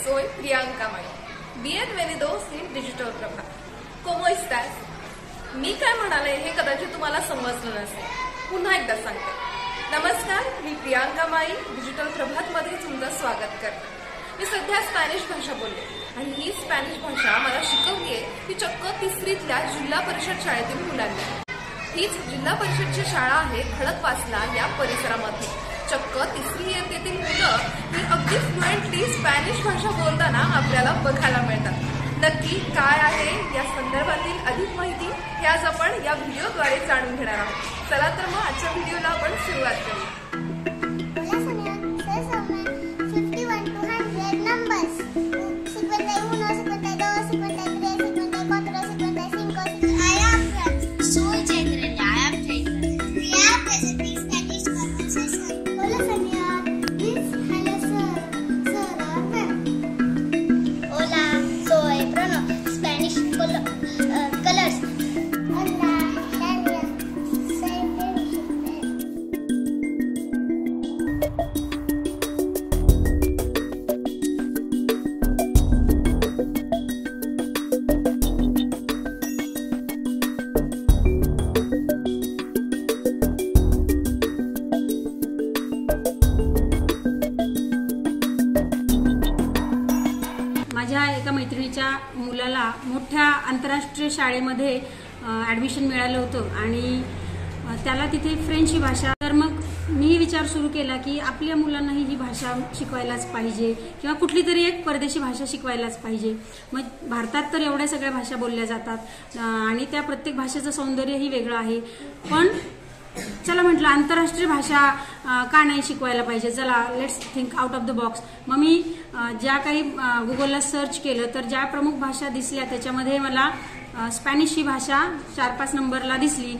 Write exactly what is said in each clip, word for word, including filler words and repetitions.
Soy Priyanka Mai. Bienvenidos in Digital Prabha. ¿Cómo estás? मी काय म्हणाले हे कदाचित तुम्हाला समजलं नसेल. पुन्हा एकदा सांगते. नमस्कार, मी प्रियांका माई डिजिटल प्रभात मध्ये तुमचं स्वागत करते. मी सध्या स्पॅनिश भाषा बोलते आणि ही स्पॅनिश भाषा मला शिकवलीये ती चक्क तिसरीतल्या जिल्हा परिषद शाळेतील मुलांनी. हीच जिल्हा परिषदची शाळा आहे खडकवासला या परिसरामध्ये. चक्क तिसरी इयत्तेतील मुलं ही अगदी फ्लुएंटली स्पॅनिश भाषा बोलताना आपल्याला बघायला मिळतात. नक्की काय आहे या संदर्भातील अधिक माहिती हे आज आपण या व्हिडिओद्वारे जाणून घेणार आहोत. चला तर मग आजच्या व्हिडिओला आपण सुरुवात करूया. माझ्या एका मैत्रिणीच्या मुलाला मोठ्या आंतरराष्ट्रीय शाळेमध्ये ॲडमिशन मिळालं होतं आणि त्याला तिथे फ्रेंच ही भाषा. तर मग मी विचार सुरू केला की आपल्या मुलांनाही ही भाषा शिकवायलाच पाहिजे किंवा कुठली तरी एक परदेशी भाषा शिकवायलाच पाहिजे. मग भारतात तर एवढ्या सगळ्या भाषा बोलल्या जातात आणि त्या प्रत्येक भाषेचं सौंदर्यही वेगळं आहे. पण चला म्हटलं आंतरराष्ट्रीय भाषा का नाही शिकवायला पाहिजे. चला let's think out of the box. मग मी ज्या काही गुगलला सर्च केलं तर ज्या प्रमुख भाषा दिसल्या त्याच्यामध्ये मला स्पॅनिश ही भाषा चार पाच नंबरला दिसली.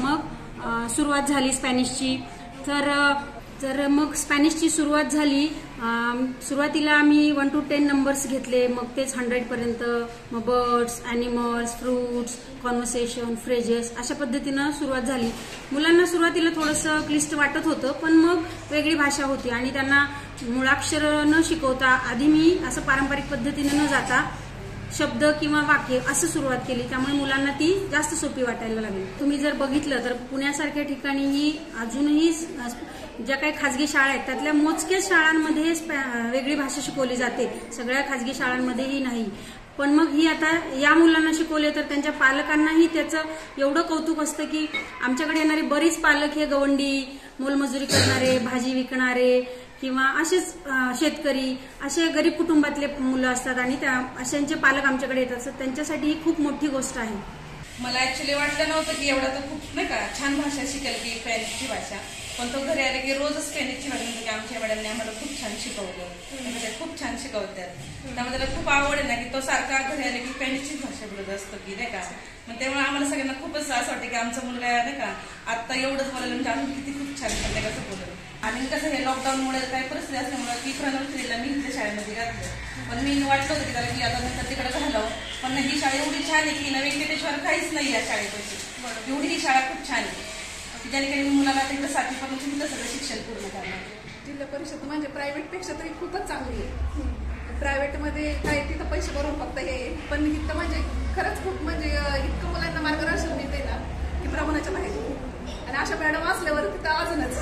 मग सुरुवात झाली स्पॅनिशची. तर तर मग स्पॅनिशची सुरुवात झाली. सुरुवातीला आम्ही वन टू टेन नंबर्स घेतले, मग तेच हंड्रेड पर्यंत. मग birds, animals, fruits, conversation, phrases अशा पद्धतीनं सुरुवात झाली. मुलांना सुरुवातीला थोडंसं क्लिष्ट वाटत होतं, पण मग वेगळी भाषा होती आणि त्यांना मुळाक्षर न शिकवता आधी मी असं पारंपरिक पद्धतीने न जाता शब्द किंवा वाक्य असं सुरुवात केली. त्यामुळे मुलांना ती जास्त सोपी वाटायला लागली. तुम्ही जर बघितलं तर पुण्यासारख्या ठिकाणीही अजूनही ज्या काही खाजगी शाळा आहेत त्यातल्या मोजक्याच शाळांमध्ये वेगळी भाषा शिकवली जाते. सगळ्या खाजगी शाळांमध्येही नाही. पण मग ही आता या मुलांना शिकवले तर त्यांच्या पालकांनाही त्याचं एवढं कौतुक असतं की आमच्याकडे येणारे बरीच पालक हे गवंडी, मोलमजुरी करणारे, भाजी विकणारे किंवा असेच शेतकरी, असे गरीब कुटुंबातले मुलं असतात आणि त्या अशांचे पालक आमच्याकडे येत असतात. त्यांच्यासाठी ही खूप मोठी गोष्ट आहे. मला ऍक्च्युली वाटलं नव्हतं की एवढा तर खूप नाही का छान भाषा शिकेल की स्पॅनिशची भाषा. पण तो घरी आले की रोजच स्पॅनिशची भाषा म्हणतो की आमच्या मॅडमने आम्हाला खूप छान शिकवलं, खूप छान शिकवतात. त्यामुळे त्याला खूप आवड आहे ना की तो सारखा घरी आले की स्पॅनिशचीच भाषा बोलत असतो की नाही का. मग त्यामुळे आम्हाला सगळ्यांना खूपच असं वाटतं की आमचा मुलगा नाही का आता एवढंच बोलायला म्हणजे अजून किती खूप छान करते कसं बोलत. आणि कसं हे लॉकडाऊनमुळे काही परिस्थिती असल्यामुळे की प्रणवश्रीला मी इथल्या शाळेमध्ये घातलं. पण मी वाटलं होतं की त्याला की आता नंतर तिकडे घालावं. पण ही शाळा एवढी छान आहे की व्यंकटेश्वर काहीच नाही या शाळेपाशी. एवढी ही शाळा खूप छान आहे की ज्याने मुलाला तिकडे सातवीपासून तिथलं सगळं शिक्षण पूर्ण करणार. जिल्हा परिषद म्हणजे प्रायव्हेट पेक्षा तरी खूपच चांगली आहे. प्रायव्हेटमध्ये काय तिथं पैसे भरून फक्त हे, पण इथं म्हणजे खरंच खूप म्हणजे इतकं मुलांना मार्गदर्शन मिळते ना की प्रमाणाच्या बाहेर. आणि अशा मॅडम असल्यावर तिथं अजूनच.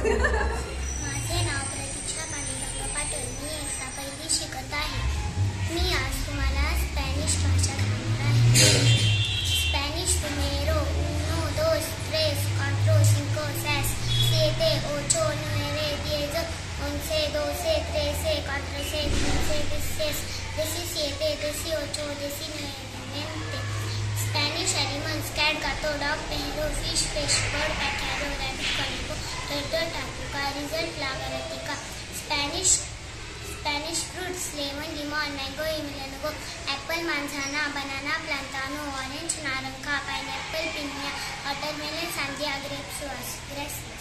माझे नाव प्रतीक्षा पांडुरंग पाटील. मी एकदा पहिली शिकत आहे. मी आज तुम्हाला स्पॅनिश भाषा सांगणार आहे. Spanish primero, uno, dos, tres, cuatro, cinco, seis, siete, ocho, nueve, diez, once, doce, trece, catorce, quince, dieciséis, diecisiete, dieciocho, diecinueve, veinte. Spanish animals: cat, gato, dog, perro, fish, fish, bird, pajarito, rabbit, conico, turtle, tartuga. Result: lagaratica. Spanish Spanish fruits: lemon, limon, mango, melon, apple, manzana, banana, plantano, orange, naranja, pineapple, piña, watermelon, sandía, grapes, grass.